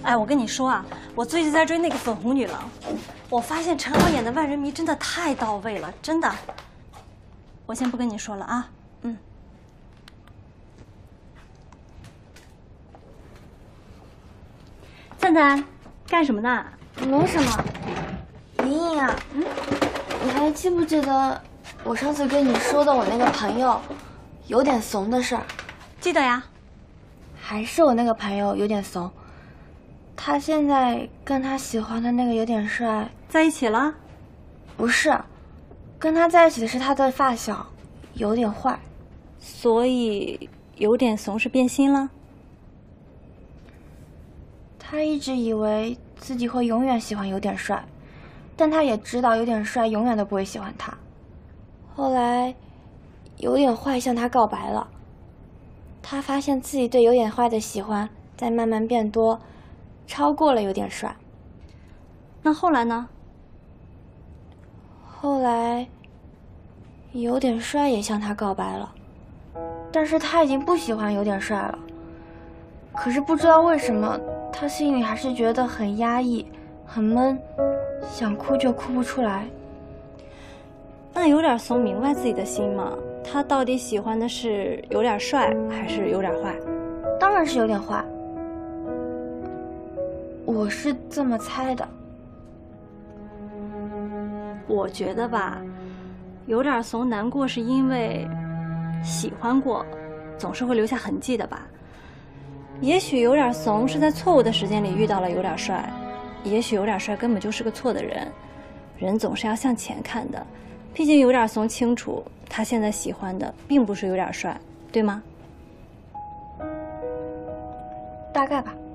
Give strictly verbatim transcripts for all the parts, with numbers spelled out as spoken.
哎，我跟你说啊，我最近在追那个粉红女郎，我发现陈好演的万人迷真的太到位了，真的。我先不跟你说了啊，嗯。赞赞，干什么呢？ 没什么。莹莹啊，嗯，你还记不记得我上次跟你说的我那个朋友有点怂的事儿？ 记得呀。 还是我那个朋友有点怂。 他现在跟他喜欢的那个有点帅在一起了？ 不是，跟他在一起的是他的发小，有点坏。 所以有点怂是变心了？ 他一直以为自己会永远喜欢有点帅，但他也知道有点帅永远都不会喜欢他。后来，有点坏向他告白了。他发现自己对有点坏的喜欢在慢慢变多。 超过了有点帅， 那后来呢？ 后来，有点帅也向他告白了，但是他已经不喜欢有点帅了。可是不知道为什么，他心里还是觉得很压抑、很闷，想哭就哭不出来。 那有点怂明白自己的心吗？他到底喜欢的是有点帅还是有点坏？ 当然是有点坏。 我是这么猜的。 我觉得吧，有点怂难过是因为喜欢过，总是会留下痕迹的吧。也许有点怂是在错误的时间里遇到了有点帅，也许有点帅根本就是个错的人。人总是要向前看的，毕竟有点怂清楚他现在喜欢的并不是有点帅，对吗？ 大概吧。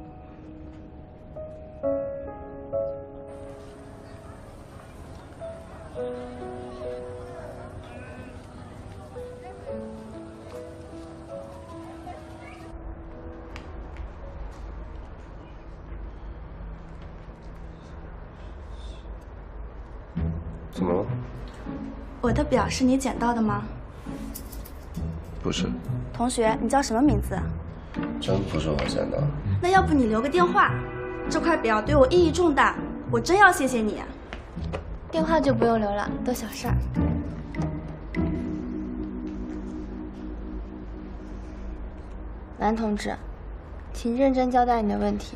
怎么了？ 我的表是你捡到的吗？ 不是。 同学，你叫什么名字？ 真不是我捡的。 那要不你留个电话？这块表对我意义重大，我真要谢谢你。 电话就不用留了，都小事儿。男同志，请认真交代你的问题。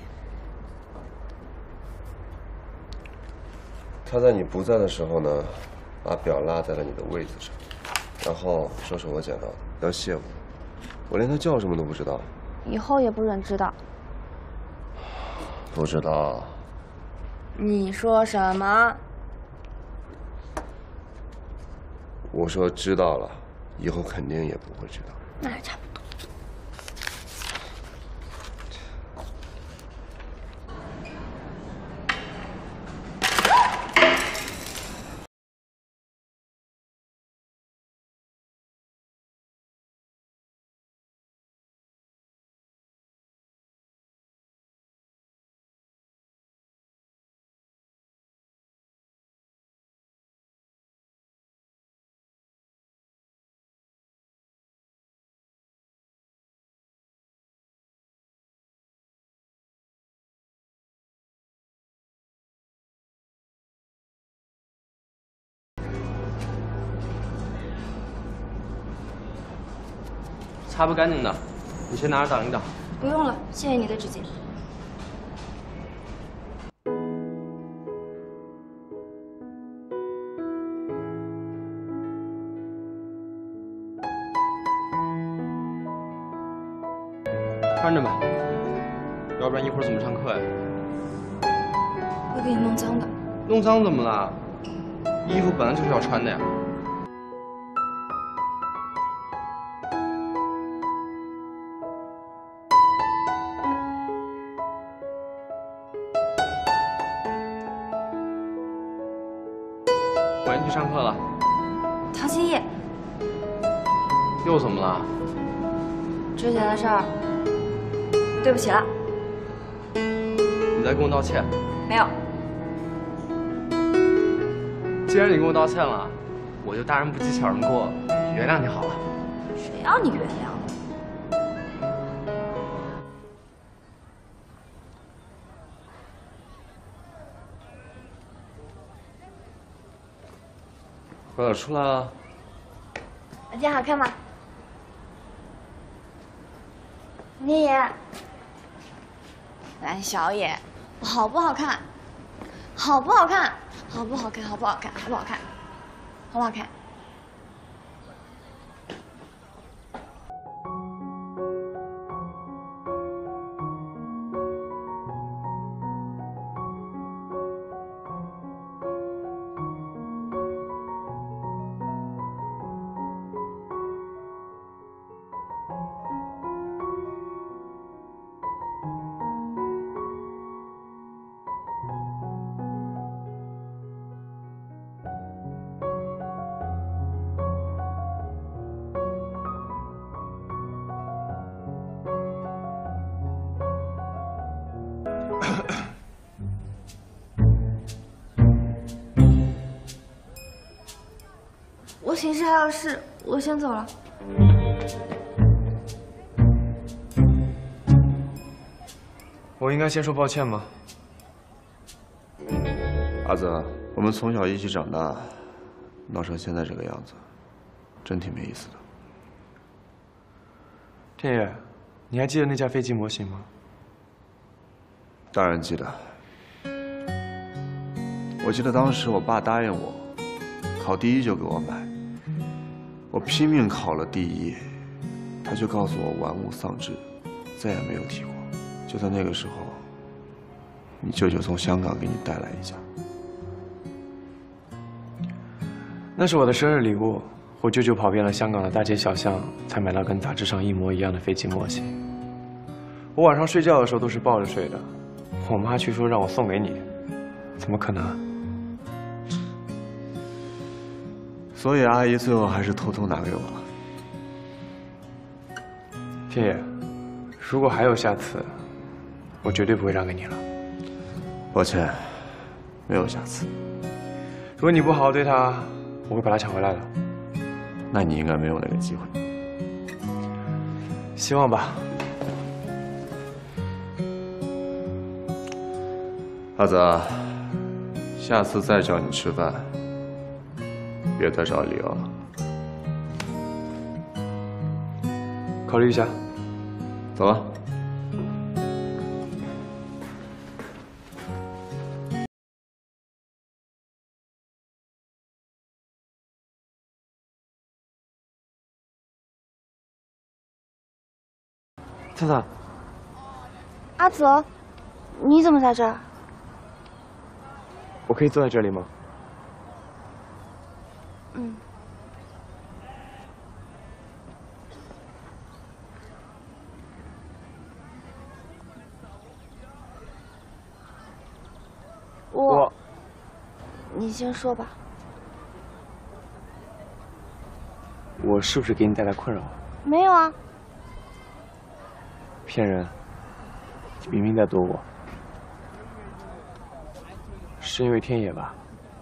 他在你不在的时候呢，把表落在了你的位子上，然后说是我捡到的，要谢我。我连他叫什么都不知道。 以后也不准知道。 不知道。 你说什么？ 我说知道了，以后肯定也不会知道。 那也差不多。 擦不干净的，你先拿着挡一挡。 不用了，谢谢你的纸巾。 穿着吧，要不然一会儿怎么上课呀？ 会给你弄脏的。 弄脏怎么了？衣服本来就是要穿的呀。 我先去上课了。 唐心叶， 又怎么了？ 之前的事儿，对不起了。 你在跟我道歉？ 没有。 既然你跟我道歉了，我就大人不计小人过，原谅你好了。 谁要你原谅？ 快点出来啊！ 我今天好看吗？你也。蓝小野，好不好看？好不好看？好不好看？好不好看？好不好看？好不好看？我寝室还有事，我先走了。 我应该先说抱歉吗？ 阿泽，我们从小一起长大，闹成现在这个样子，真挺没意思的。 天野，你还记得那架飞机模型吗？ 当然记得。我记得当时我爸答应我，考第一就给我买。我拼命考了第一，他却告诉我玩物丧志，再也没有提过。就在那个时候，你舅舅从香港给你带来一架。 那是我的生日礼物，我舅舅跑遍了香港的大街小巷，才买到跟杂志上一模一样的飞机模型。我晚上睡觉的时候都是抱着睡的，我妈却说让我送给你，怎么可能？ 所以阿姨最后还是偷偷拿给我了。 天野，如果还有下次，我绝对不会让给你了。 抱歉，没有下次。 如果你不好好对他，我会把他抢回来的。 那你应该没有那个机会。 希望吧。 阿泽，下次再叫你吃饭，别再找理由了。 考虑一下。 走了。 灿灿， 阿泽，你怎么在这儿？ 我可以坐在这里吗？ 嗯。我， 我你先说吧。 我是不是给你带来困扰？ 没有啊。 骗人！你明明在躲我，是因为天野吧？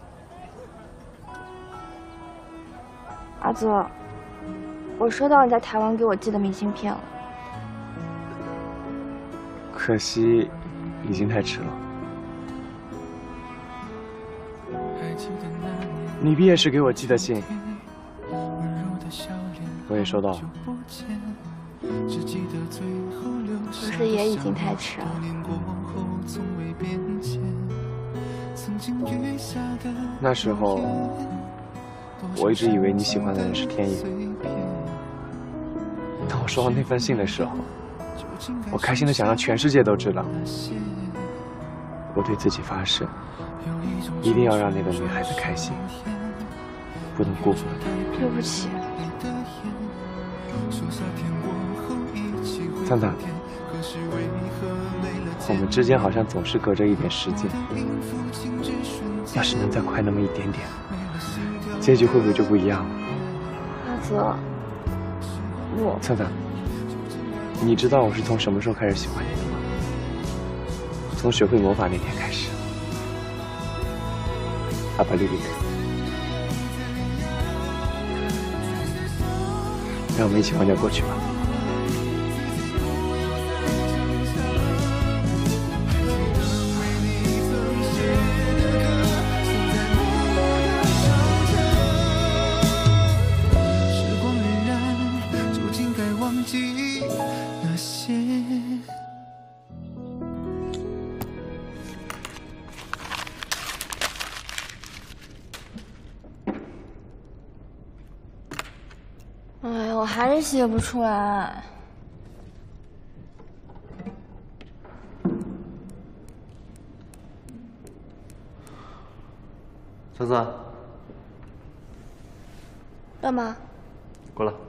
阿泽，我收到你在台湾给我寄的明信片了。 可惜，已经太迟了。你毕业时给我寄的信，我也收到了。 可是也已经太迟了。 那时候，我一直以为你喜欢的人是天野。当我收到那封信的时候，我开心的想让全世界都知道。我对自己发誓，一定要让那个女孩子开心，不能辜负了她。 对不起。 灿灿，我们之间好像总是隔着一点时间。要是能再快那么一点点，结局会不会就不一样了？ 阿泽，我…… 灿灿，你知道我是从什么时候开始喜欢你的吗？从学会魔法那天开始。阿巴丽丽，让我们一起忘掉过去吧。 我还是写不出来。 三三， 干嘛？ 过来。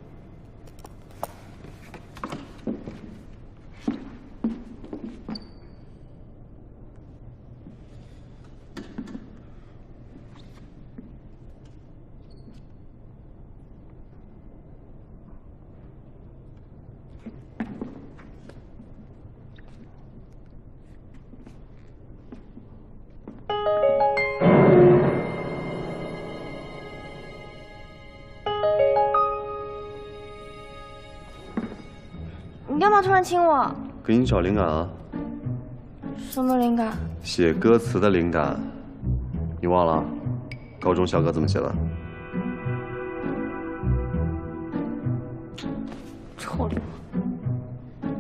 你干嘛突然亲我？ 给你找灵感啊。 什么灵感？ 写歌词的灵感。你忘了？高中校歌怎么写的？ 臭流氓！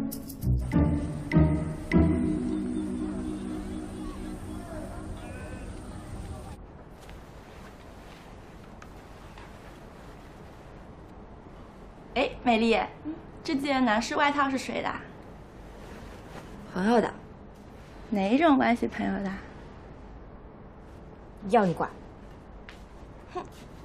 哎，美丽，这件男士外套是谁的？ 朋友的， 哪种关系朋友的？ 要你管？ 哼。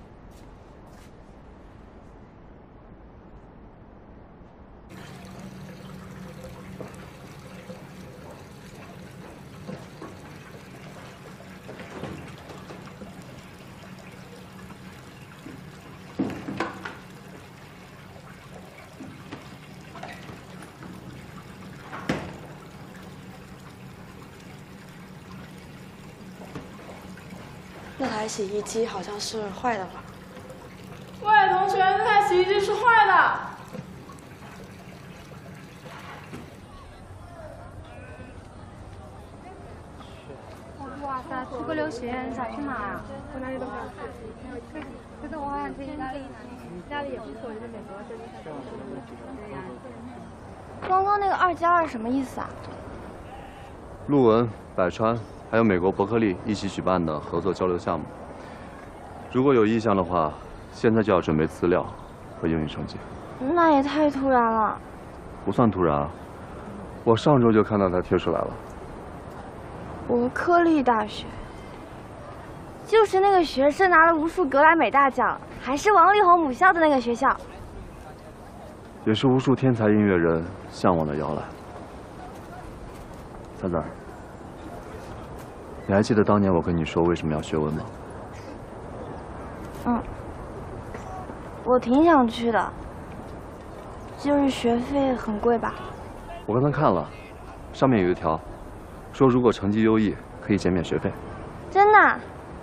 那台洗衣机好像是坏的吧？ 喂，同学，那台洗衣机是坏的。 哇塞，出国留学你想去哪啊？我哪里都想去。可是我好想去意大利呢，意大利也不错，就是美国这边才对呀。 刚刚那个二加二什么意思啊？ 陆文、百川还有美国伯克利一起举办的合作交流项目。如果有意向的话，现在就要准备资料和英语成绩。 那也太突然了。 不算突然啊，我上周就看到他贴出来了。 伯克利大学，就是那个学生拿了无数格莱美大奖，还是王力宏母校的那个学校， 也是无数天才音乐人向往的摇篮。三子，你还记得当年我跟你说为什么要学文吗？ 嗯，我挺想去的，就是学费很贵吧？ 我刚才看了，上面有一条，说如果成绩优异可以减免学费。 真的？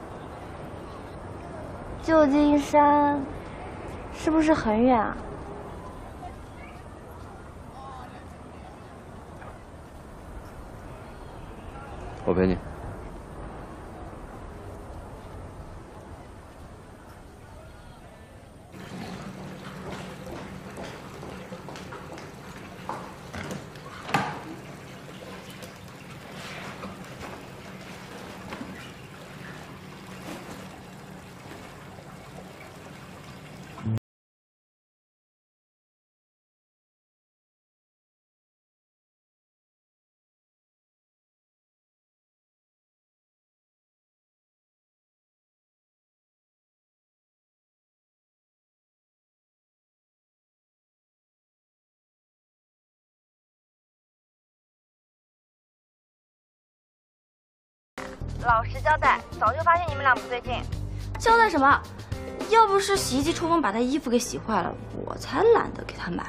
旧金山是不是很远啊？ 我陪你。 老实交代，早就发现你们俩不对劲。 交代什么？要不是洗衣机抽风把他衣服给洗坏了，我才懒得给他买。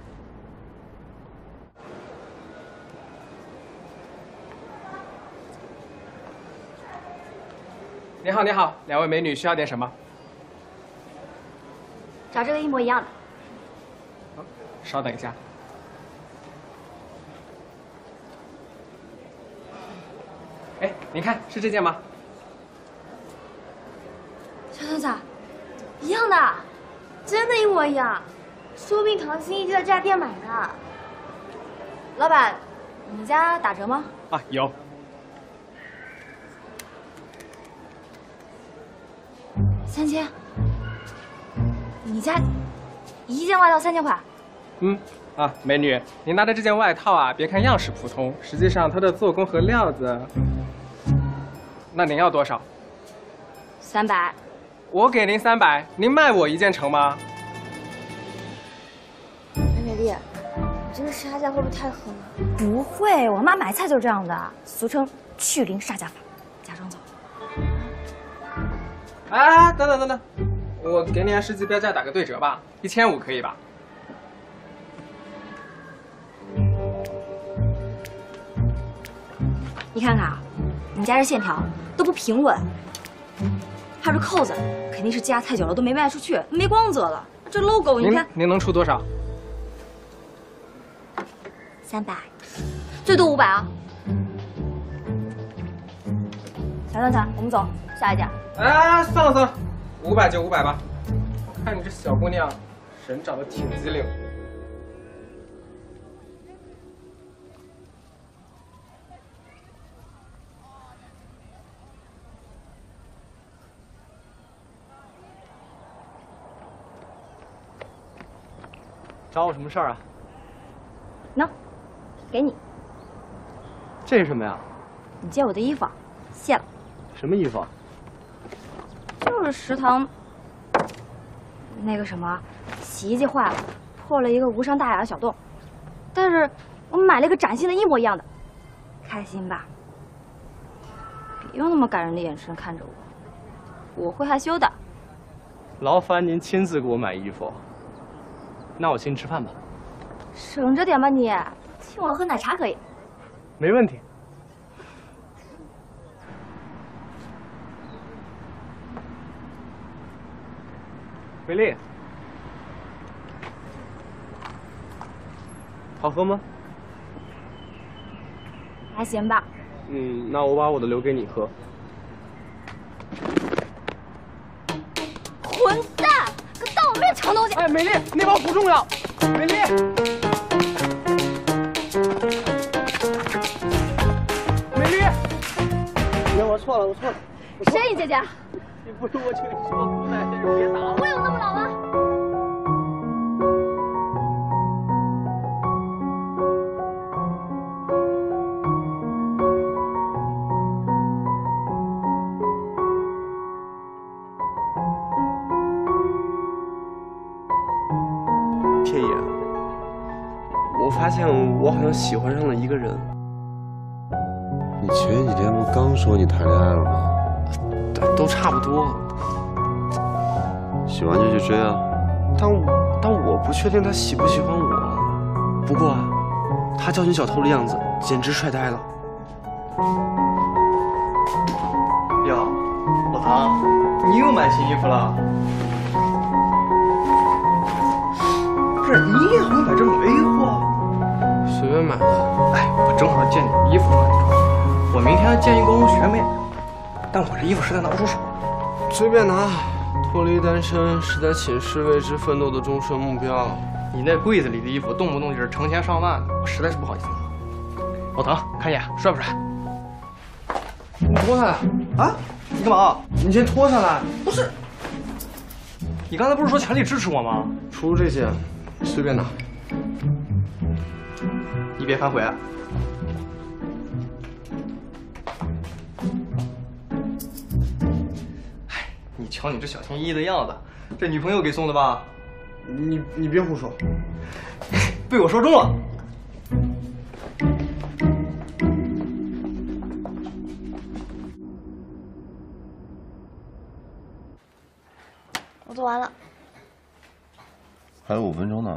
你好，你好，两位美女需要点什么？ 找这个一模一样的。 好，稍等一下。哎，您看是这件吗？ 小兔子，一样的，真的，一模一样。说不定唐心怡就在这家店买的。 老板，你家打折吗？ 啊，有。 三千。你家一件外套三千块。 嗯，啊，美女，您拿的这件外套啊，别看样式普通，实际上它的做工和料子……那您要多少？ 三百。 我给您三百，您卖我一件成吗？ 美美丽，你这个杀价会不会太狠了？ 不会，我妈买菜就是这样的，俗称去零杀价法。假装走。 哎，等等等等，我给你按实际标价打个对折吧，一千五可以吧？ 你看看啊，你家这线条都不平稳，还有这扣子，肯定是积压太久了，都没卖出去，没光泽了。这 logo 你看， 您能出多少？ 三百，最多五百啊。乔乔乔，我们走，下一家。 哎，算了算了，五百就五百吧。看你这小姑娘，人长得挺机灵。 找我什么事儿啊？ 喏，给你。 这是什么呀？ 你借我的衣服，谢了。 什么衣服？ 就是食堂那个什么，洗衣机坏了，破了一个无伤大雅的小洞，但是我买了一个崭新的，一模一样的，开心吧？别用那么感人的眼神看着我，我会害羞的。 劳烦您亲自给我买衣服。那我请你吃饭吧。 省着点吧你，请我喝奶茶可以。 没问题。美丽，好喝吗？ 还行吧。 嗯，那我把我的留给你喝。 混蛋，跟当我面抢东西！ 哎，美丽，那包不重要。美丽，美丽，姐，我错了，我错了。 谁你姐姐？ 你不是我请你吃我姑奶奶，先生别打了。 我有那么老吗？ 天野，我发现我好像喜欢上了一个人。 你前几天不刚说你谈恋爱了吗？ 都差不多。 喜欢就去追啊！ 但但我不确定他喜不喜欢我。不过啊，他交情小偷的样子简直帅呆了。哟，老唐，你又买新衣服了？不是，你也会买这种 A 货？随便买的。哎，我正好见你衣服穿，我明天见一个学妹，但我这衣服实在拿不出手。随便拿。脱离单身是在寝室为之奋斗的终身目标。你那柜子里的衣服动不动就是成千上万的，我实在是不好意思拿。老唐，看一眼，帅不帅？你脱下来啊！你干嘛？你先脱下来。不是，你刚才不是说全力支持我吗？除了这些，随便拿。你别反悔啊！你瞧你这小心翼翼的样子，这女朋友给送的吧？你你别胡说，被我说中了。 我做完了。 还有五分钟呢。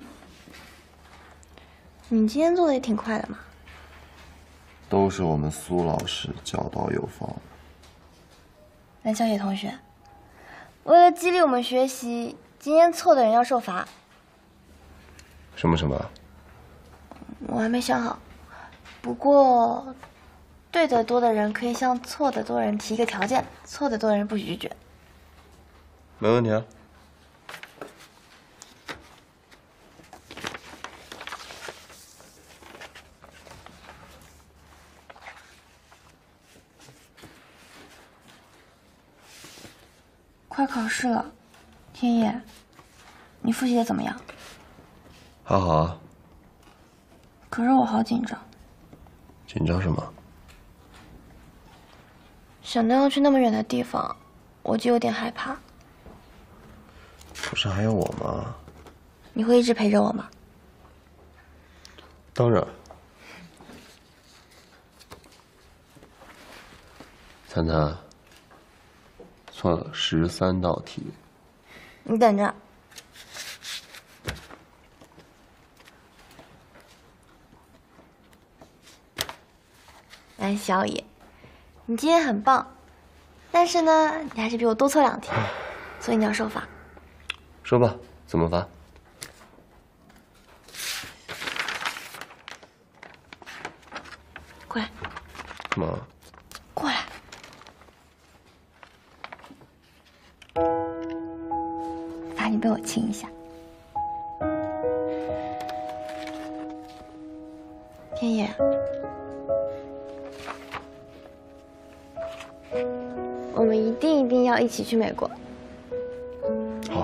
你今天做的也挺快的嘛。 都是我们苏老师教导有方。 蓝小野同学，为了激励我们学习，今天错的人要受罚。 什么什么？ 我还没想好，不过对的多的人可以向错的多的人提一个条件，错的多的人不许拒绝。 没问题啊。 快考试了，天野， 你复习的怎么样？ 还好啊。 可是我好紧张。 紧张什么？ 想到要去那么远的地方，我就有点害怕。 不是还有我吗？ 你会一直陪着我吗？ 当然。灿灿，错了十三道题。 你等着。安小野，你今天很棒，但是呢，你还是比我多错两题，所以你要受罚。 说吧，怎么罚？ 过来。 干嘛？ 过来。罚你被我亲一下。天野，我们一定一定要一起去美国。 好。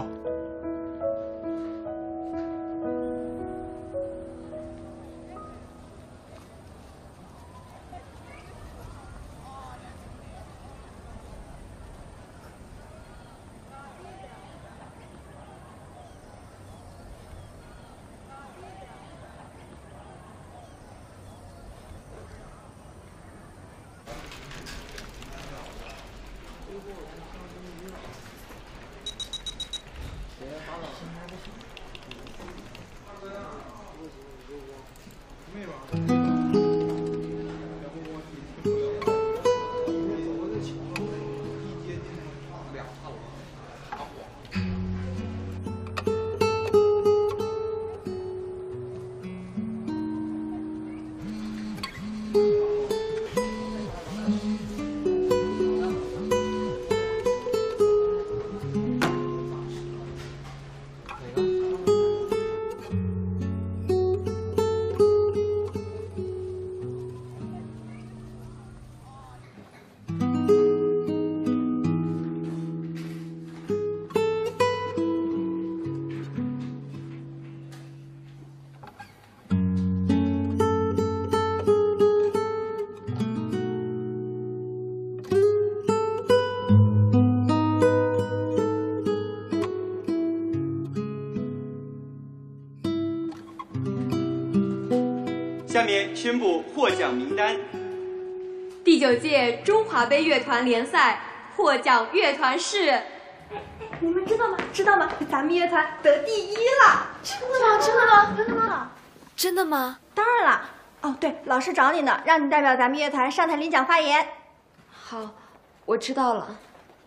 下面宣布获奖名单： 第九届中华杯乐团联赛获奖乐团是…… 你们知道吗？知道吗？咱们乐团得第一了！ 真的吗？真的吗？真的吗？ 真的吗？ 当然了。哦，对，老师找你呢，让你代表咱们乐团上台领奖发言。 好，我知道了。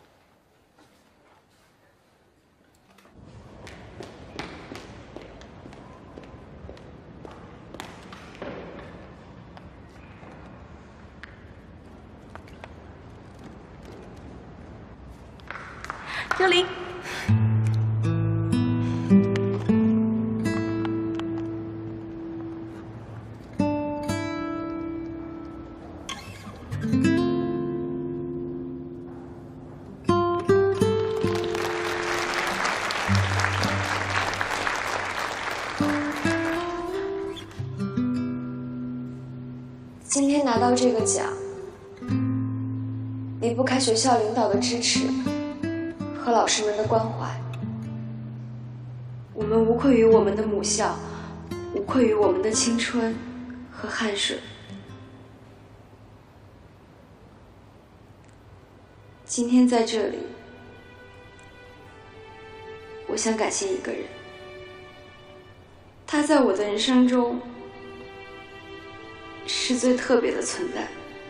周玲， 今天拿到这个奖，离不开学校领导的支持和老师们的关怀。我们无愧于我们的母校，无愧于我们的青春和汗水。今天在这里，我想感谢一个人，他在我的人生中是最特别的存在，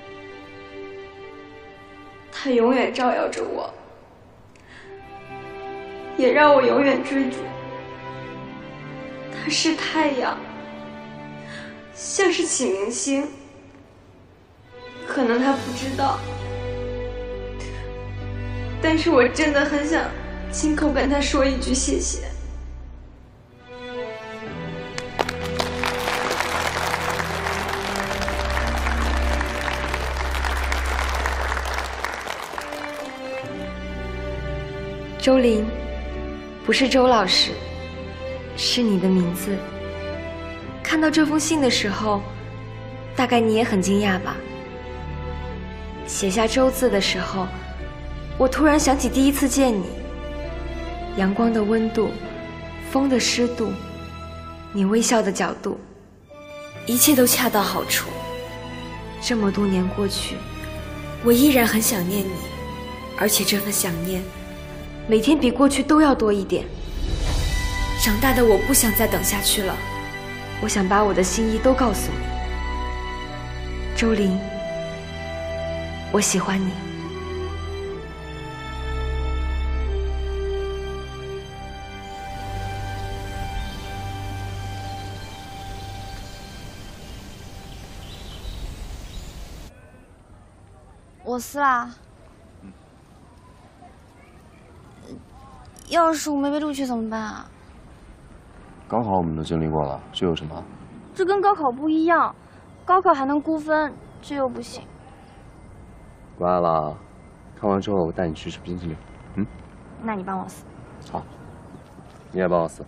他永远照耀着我，也让我永远追逐。他是太阳，像是启明星，可能他不知道，但是我真的很想亲口跟他说一句谢谢。周林，不是周老师， 是你的名字。看到这封信的时候，大概你也很惊讶吧。写下周字的时候，我突然想起第一次见你，阳光的温度，风的湿度，你微笑的角度，一切都恰到好处。这么多年过去，我依然很想念你，而且这份想念每天比过去都要多一点。长大的我不想再等下去了，我想把我的心意都告诉你。周玲，我喜欢你。 我撕啦。要是我没被录取怎么办啊？ 高考我们都经历过了，这有什么？ 这跟高考不一样，高考还能估分，这又不行。 乖了，看完之后我带你去吃冰淇淋。嗯？ 那你帮我撕。 好，你也帮我撕。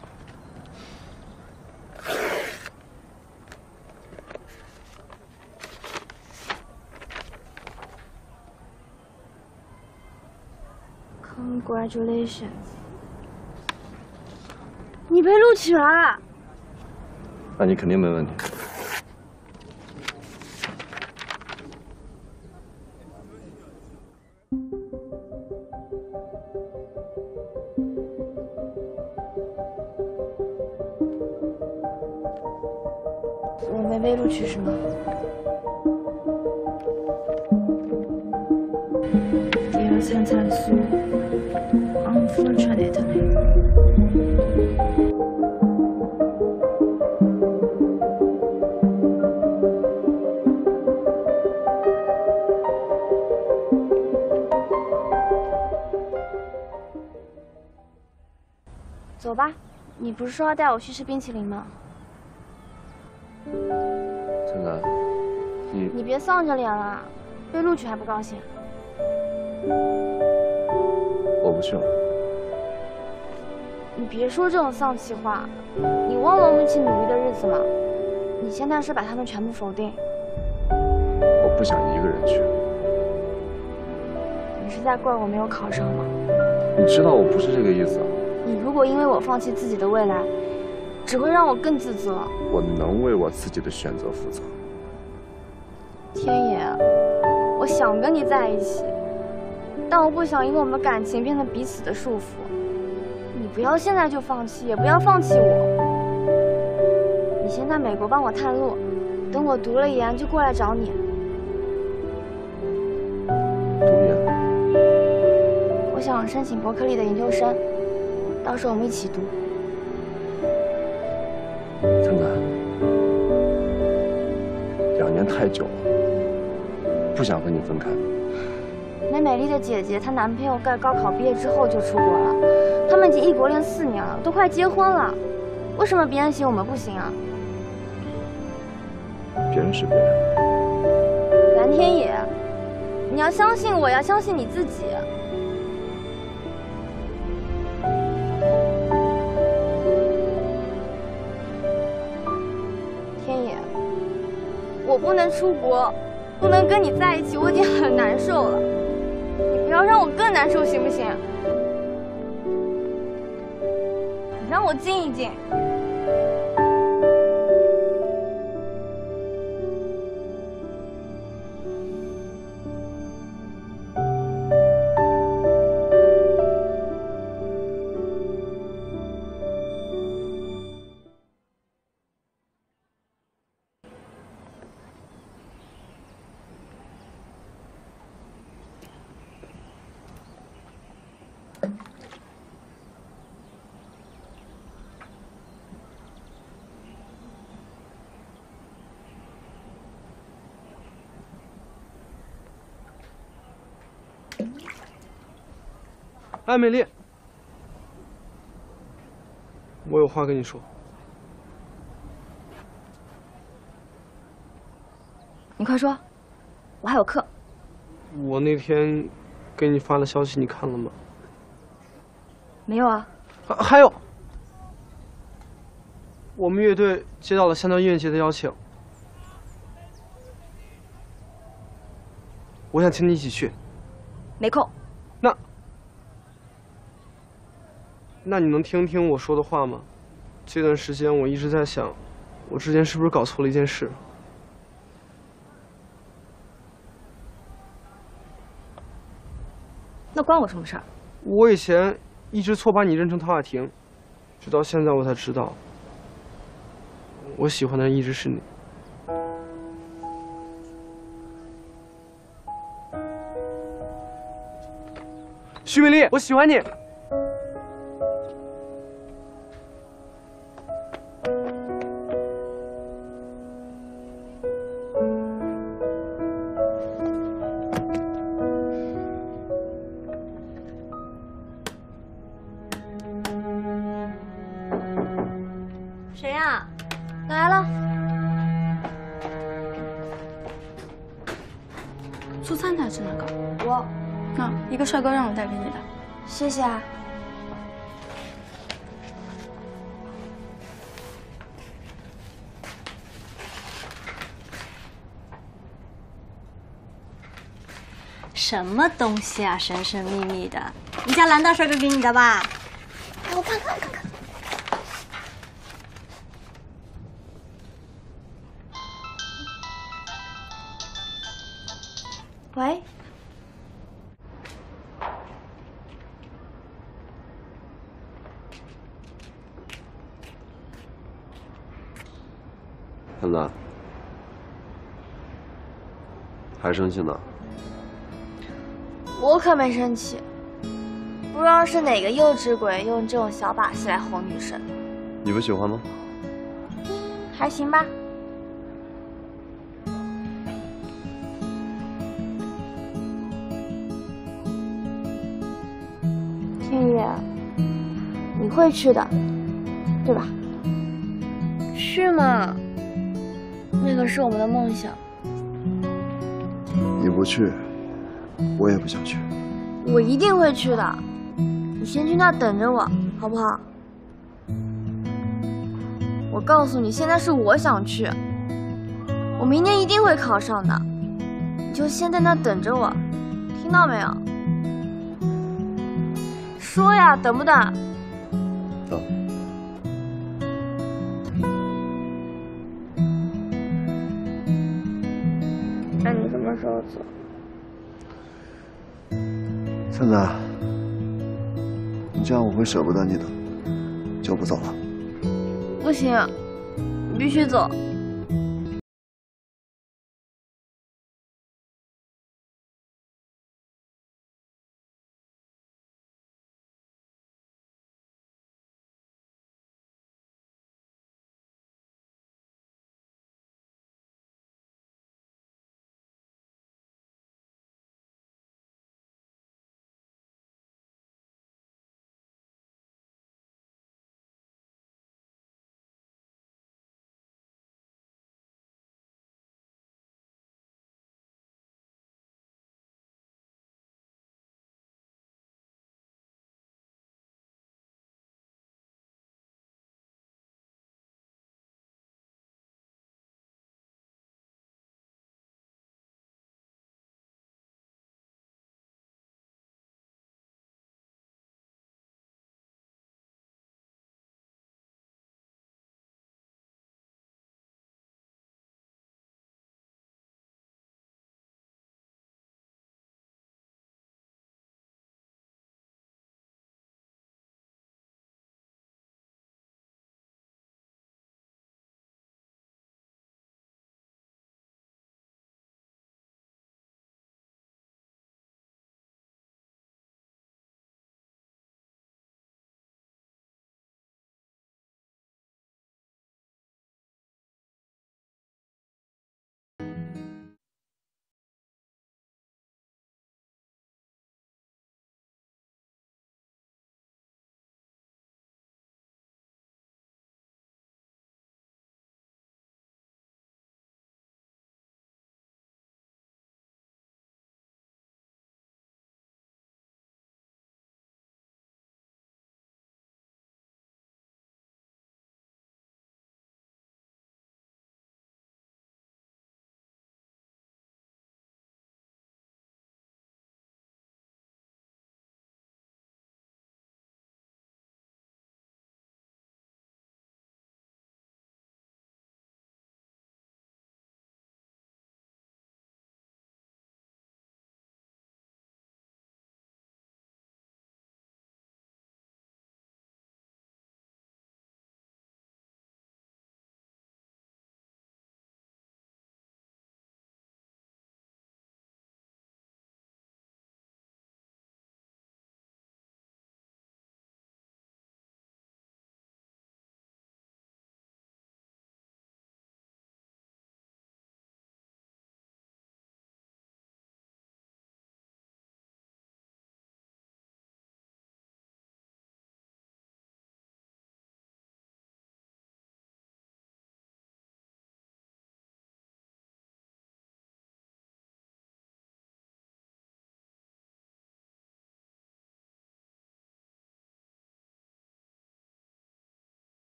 Congratulations！ 你被录取了。 那你肯定没问题。 我没被录取是吗？Dear 灿灿苏 ，Unfortunately。走吧，你不是说要带我去吃冰淇淋吗？ 灿灿，你你别丧着脸了，被录取还不高兴？ 我不去了。 你别说这种丧气话，你忘了我们一起努力的日子了？你现在是把他们全部否定。 我不想一个人去。 你是在怪我没有考上吗？ 你知道我不是这个意思。 你如果因为我放弃自己的未来，只会让我更自责。 我能为我自己的选择负责。 天野，我想跟你在一起，但我不想因为我们的感情变得彼此的束缚。你不要现在就放弃，也不要放弃我。你先在美国帮我探路，等我读了研就过来找你。 读研？ 我想申请伯克利的研究生。到时候我们一起读。 灿灿，两年太久了，不想和你分开。 那美丽的姐姐，她男朋友在高考毕业之后就出国了，他们已经异国恋四年了，都快结婚了。为什么别人行我们不行啊？ 别人是别人。 蓝天野，你要相信我，要相信你自己。我不能出国，不能跟你在一起，我已经很难受了。你不要让我更难受，行不行？你让我静一静。 哎，美丽，我有话跟你说。 你快说，我还有课。 我那天给你发了消息，你看了吗？ 没有啊。 啊还有， 我们乐队接到了香蕉音乐节的邀请，我想请你一起去。 没空。 那，那你能听听我说的话吗？这段时间我一直在想，我之前是不是搞错了一件事？ 那关我什么事儿？ 我以前一直错把你认成陶雅婷，直到现在我才知道，我喜欢的人一直是你。徐美丽，我喜欢你。 谁呀？ 来了。 苏灿才是那个。 我。 那一个帅哥让我带给你的。 谢谢啊。 什么东西啊，神神秘秘的？你家蓝大帅哥给你的吧？ 哎，我看看看看。喂。 现在还生气呢？ 我可没生气，不知道是哪个幼稚鬼用这种小把戏来哄女生。 你不喜欢吗？ 还行吧。天宇，你会去的，对吧？去嘛，那个是我们的梦想。 你不去，我也不想去。 我一定会去的，你先去那等着我，好不好？我告诉你，现在是我想去，我明年一定会考上的，你就先在那等着我，听到没有？说呀，等不等？ 等。 那你什么时候走？ 灿灿，你这样我会舍不得你的，就不走了。 不行，你必须走。